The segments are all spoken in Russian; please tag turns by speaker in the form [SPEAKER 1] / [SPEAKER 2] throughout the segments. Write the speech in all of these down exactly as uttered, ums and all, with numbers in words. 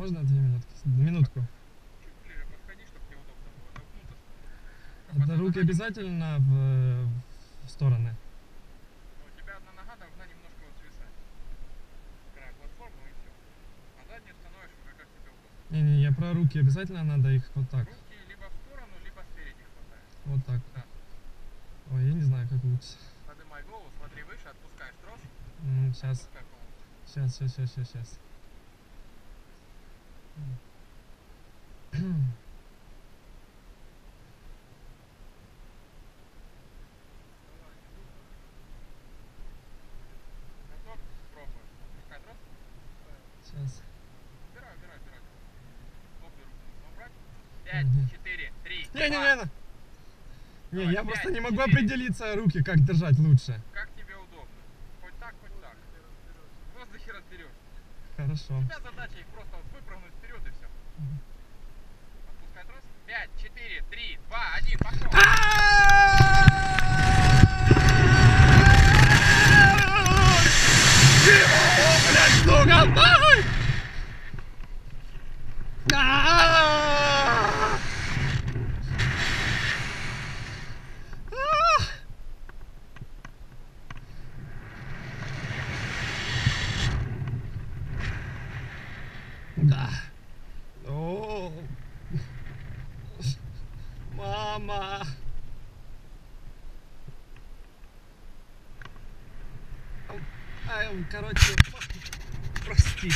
[SPEAKER 1] можно две минутки? Минутку.
[SPEAKER 2] Чуть ближе подходи, чтобы неудобно было толкнуться.
[SPEAKER 1] Это руки обязательно в, в стороны?
[SPEAKER 2] Ну, у тебя одна нога должна немножко вот свисать. Край платформу и все. А заднюю становишь уже как тебе удобно.
[SPEAKER 1] Не-не, я про руки. Обязательно надо их вот так.
[SPEAKER 2] Руки либо в сторону, либо спереди хватает.
[SPEAKER 1] Вот так.
[SPEAKER 2] Да.
[SPEAKER 1] Ой, я не знаю, как лучше.
[SPEAKER 2] Поднимай голову, смотри выше, отпускаешь трос.
[SPEAKER 1] Ну, сейчас.
[SPEAKER 2] Отпускай полностью.
[SPEAKER 1] Сейчас, сейчас, сейчас, сейчас, сейчас.
[SPEAKER 2] Готов? Пробуем. Отпускай трос.
[SPEAKER 1] Сейчас.
[SPEAKER 2] Убирай, убирай, убирай. Обе руки нужно убрать. Пять,
[SPEAKER 1] Мгм.
[SPEAKER 2] четыре, три,
[SPEAKER 1] Не-не-не. Не,
[SPEAKER 2] Давай,
[SPEAKER 1] я
[SPEAKER 2] пять,
[SPEAKER 1] просто не могу
[SPEAKER 2] четыре.
[SPEAKER 1] определиться руки, как держать лучше.
[SPEAKER 2] Как тебе удобно. Хоть так, хоть так. В воздухе разберешь.
[SPEAKER 1] Хорошо.
[SPEAKER 2] У тебя задача их просто вот выпрыгнуть вперед и все. Отпускай трос. Пять, четыре, три, два, один, пошел.
[SPEAKER 1] Блядь, сука, нахуй! А-а-а! Да. О, мама. Ай, короче, прости.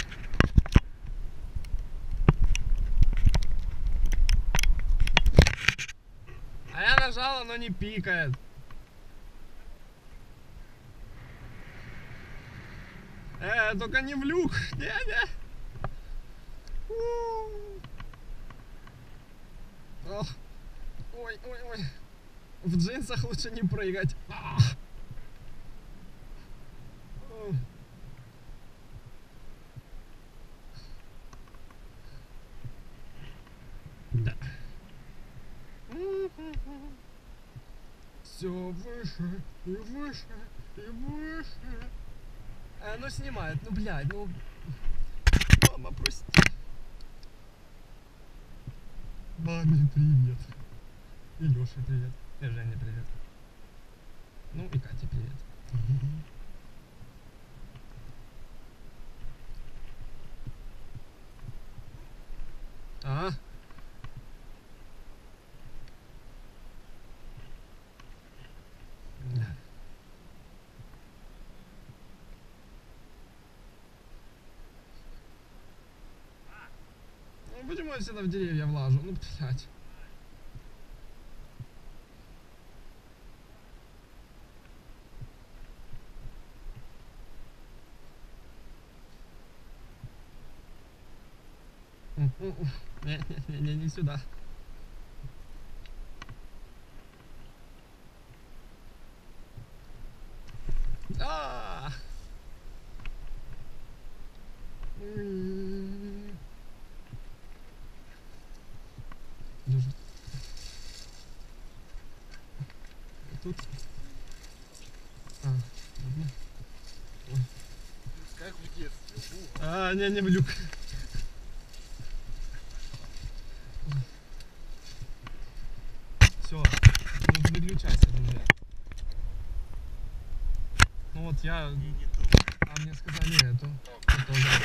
[SPEAKER 1] А я нажал, оно не пикает. Э, только не в люк. Не-не. Ох. Ой, ой, ой. В джинсах лучше не прыгать. Ах. Ох. Да. Все выше и выше и выше. А оно снимает. Ну, блядь, ну... Мама, прости. Маме привет. И Лёше привет. И Жене привет. Ну и Кате привет. А? Да. Ну почему я всегда в деревья влажу? Ну, блядь. Не-не-не, не сюда. А! Лежит. Тут. А, ладно. Ой.
[SPEAKER 2] Как в детстве.
[SPEAKER 1] А, не, не в люк. Все, ну выключайся, друзья. Ну вот я...
[SPEAKER 2] Не, не ту.
[SPEAKER 1] А мне сказали эту. Это, да.